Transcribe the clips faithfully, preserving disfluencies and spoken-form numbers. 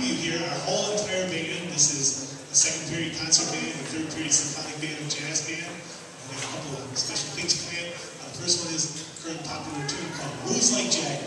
you here, our whole entire band. This is the second period concert band, the third period symphonic band, and jazz band. And we have a couple of special things planned. Uh, the first one is a current popular tune called Moves Like Jagger.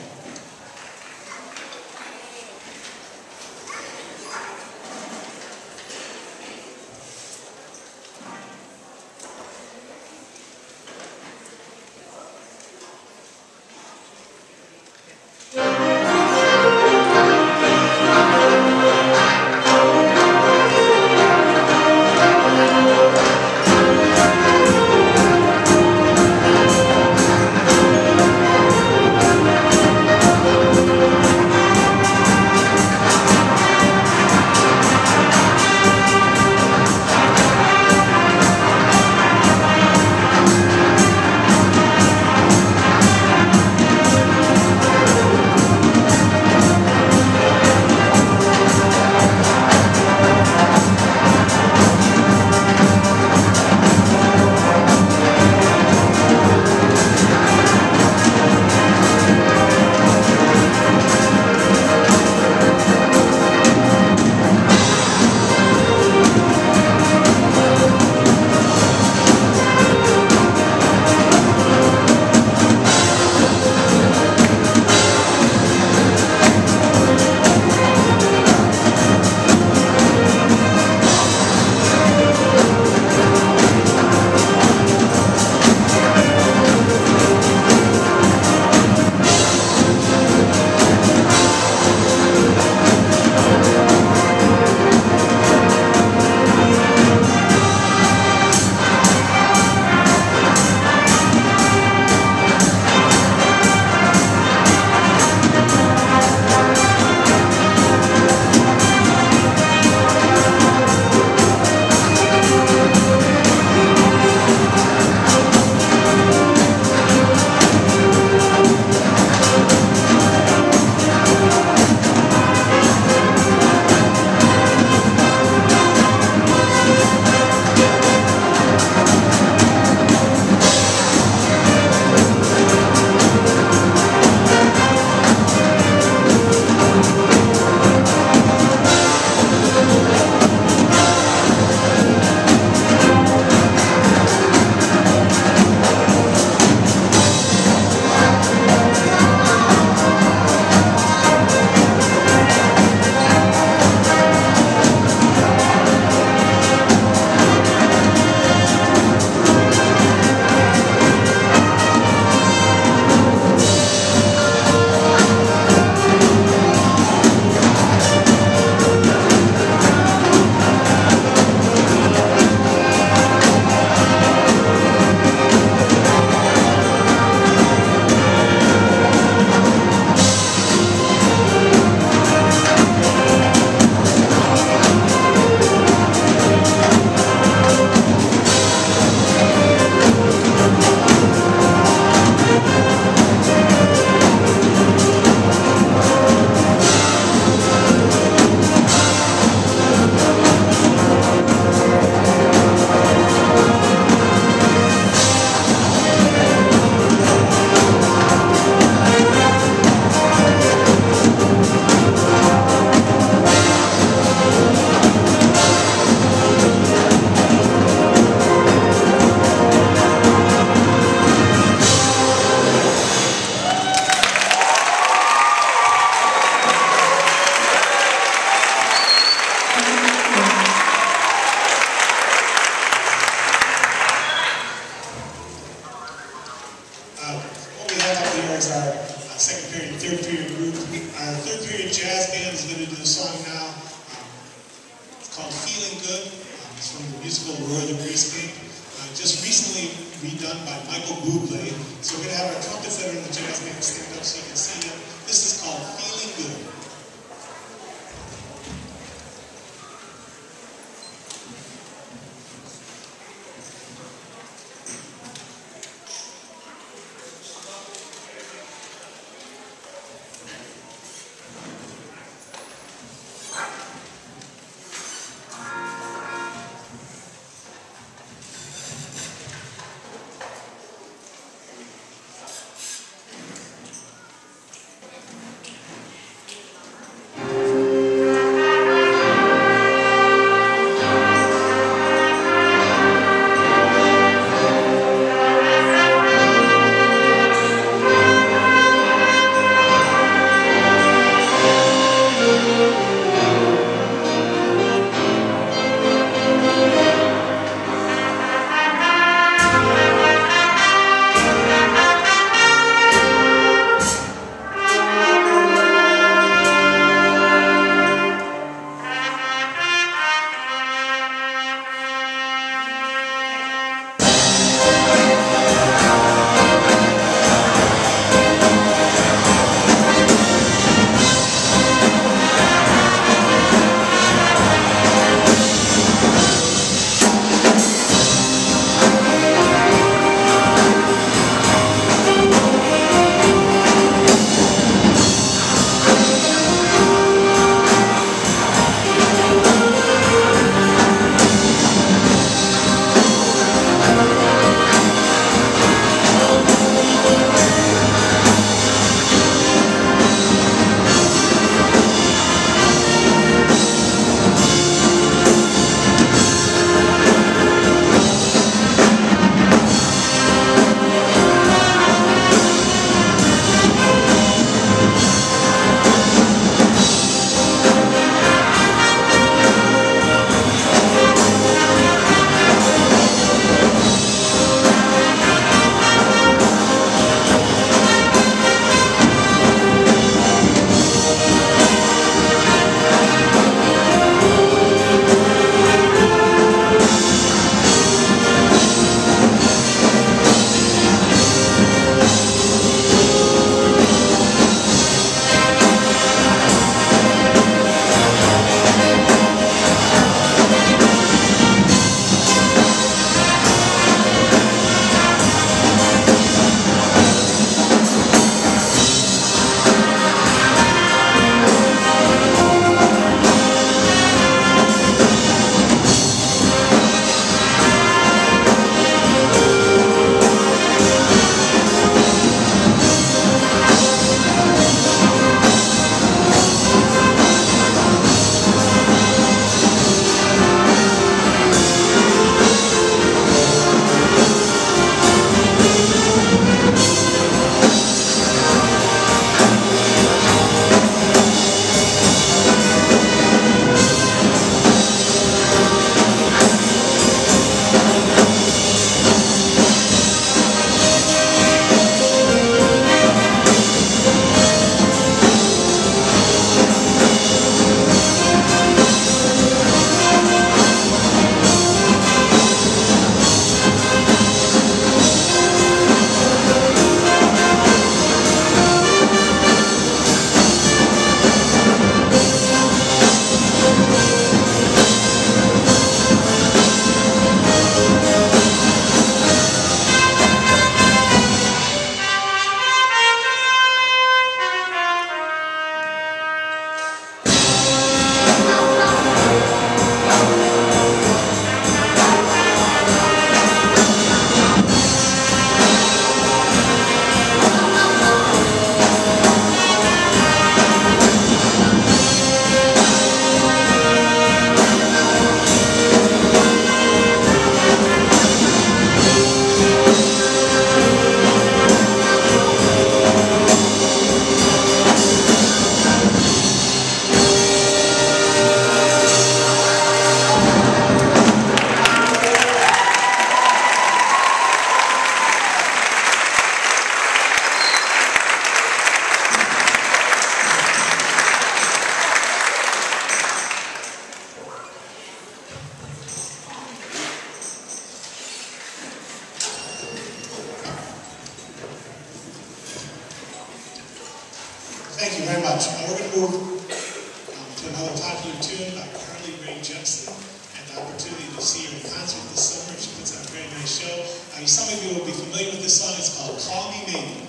move um, to another popular tune by Carly Rae Jepsen. And the opportunity to see her in concert this summer. She puts on a very nice show. Uh, some of you will be familiar with this song. It's called Call Me Maybe.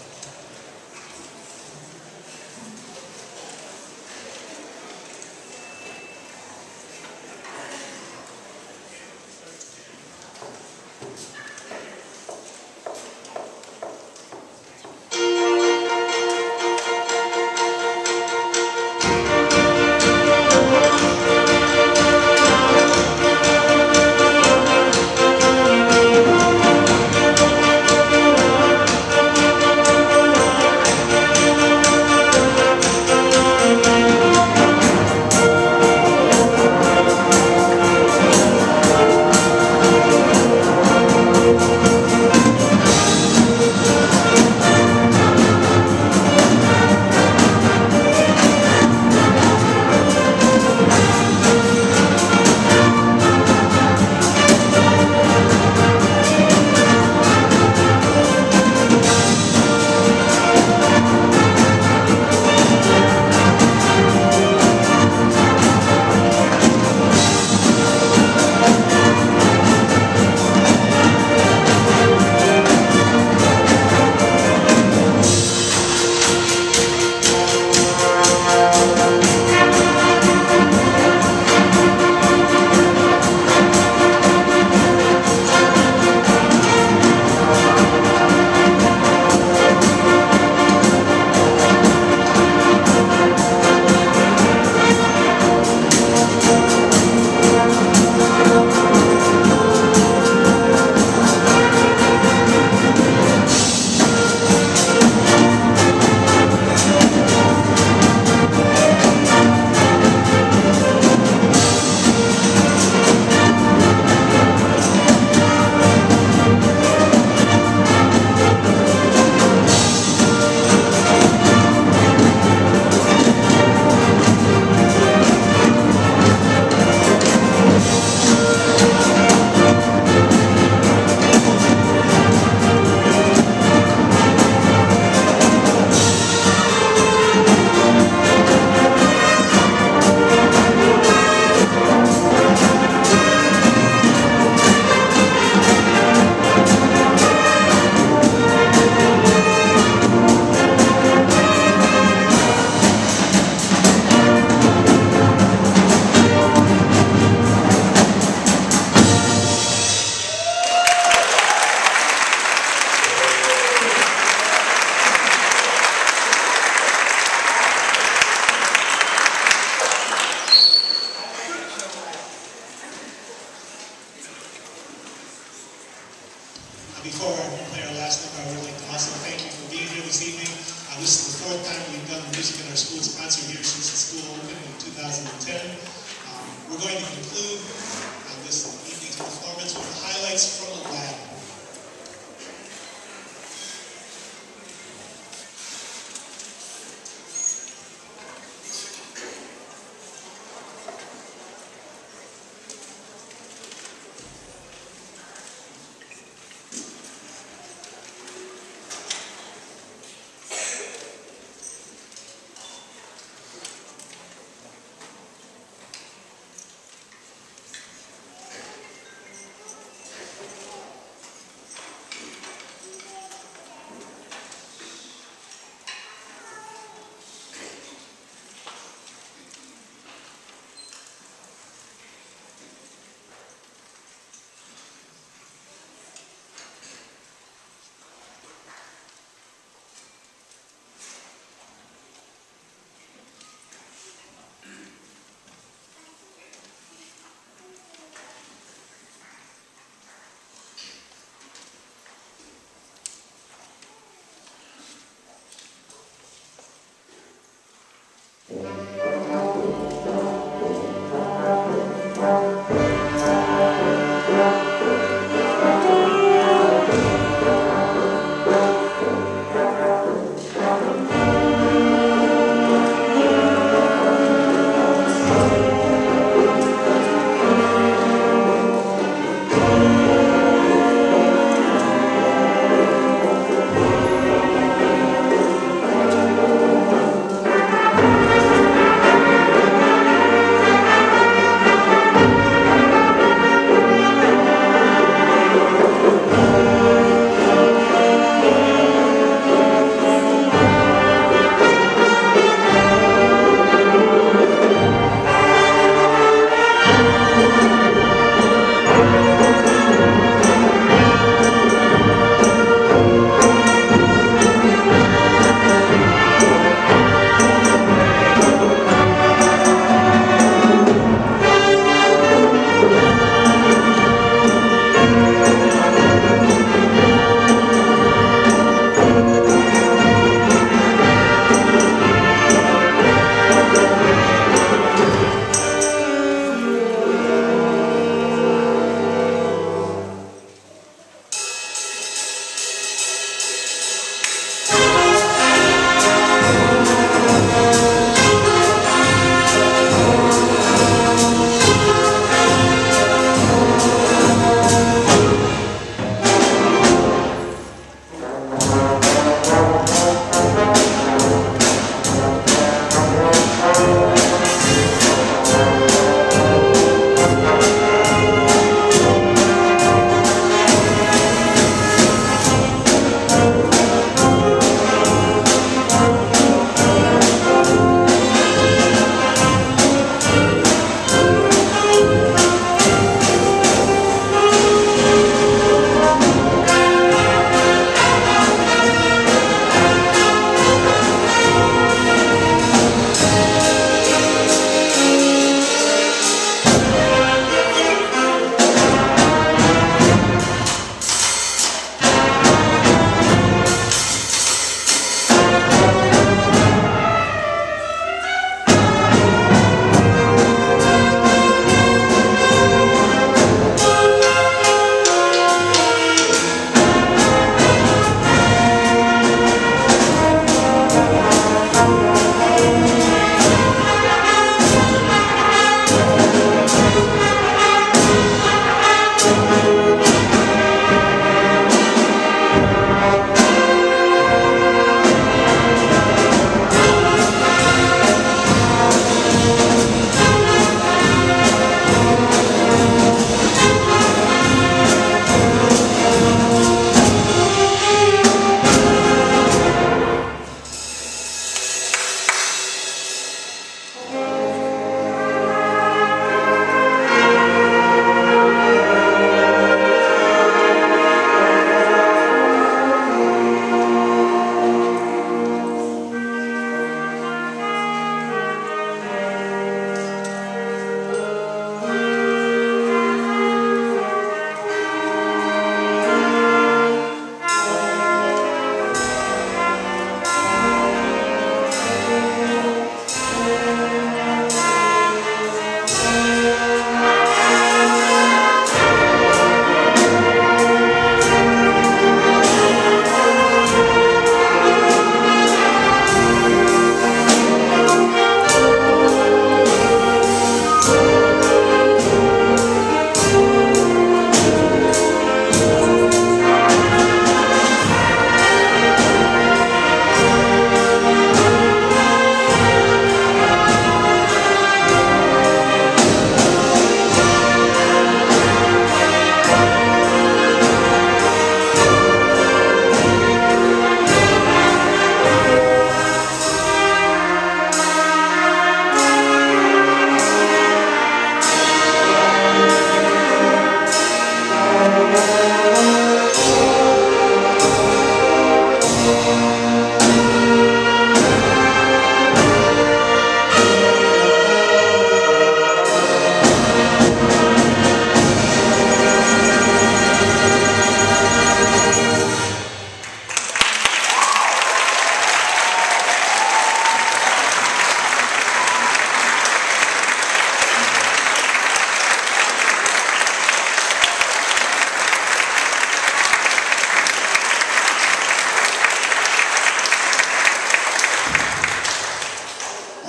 Before I play our last number, I would like to also thank you for being here this evening. Uh, this is the fourth time we've done music in our school sponsor here since the school opened in two thousand ten. Um, we're going to conclude uh, this evening's performance with the highlights from Aladdin.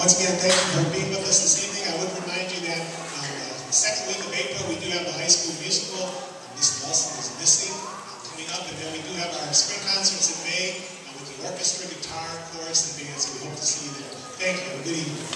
Once again, thank you for being with us this evening. I would remind you that um, the second week of April, we do have the high school musical. Miss Nelson is missing uh, coming up, and then we do have our spring concerts in May uh, with the orchestra, guitar, chorus, and band, so we hope to see you there. Thank you. Have a good evening.